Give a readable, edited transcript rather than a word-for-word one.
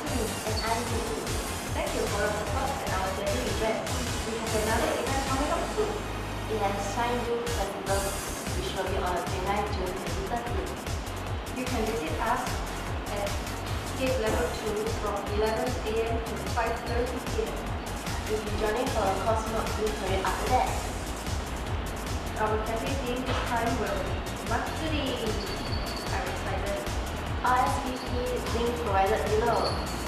and I'm Vicky. Thank you for your support at our daily event. We have another event coming up soon. It has Shine You Festival, which will be on 29 June 2013. You can visit us at Skate Level 2 from 11 a.m. to 5:30 p.m. We'll be joining for a Cosmonaut Blue Parade after that. Our cafe theme this time will be Matsuri. I'm excited. RSVP link provided below.